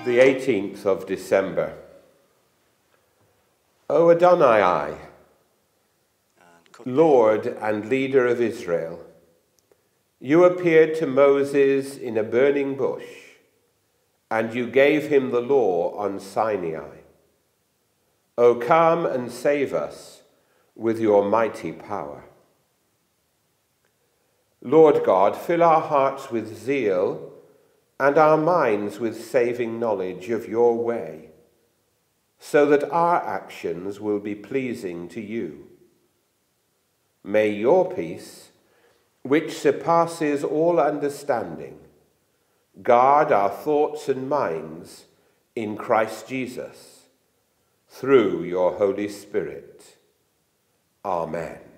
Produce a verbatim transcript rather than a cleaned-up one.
The eighteenth of December. O Adonai, Lord and leader of Israel, you appeared to Moses in a burning bush, and you gave him the law on Sinai. O come and save us with your mighty power. Lord God, fill our hearts with zeal and our minds with saving knowledge of your way, so that our actions will be pleasing to you. May your peace, which surpasses all understanding, guard our thoughts and minds in Christ Jesus, through your Holy Spirit. Amen.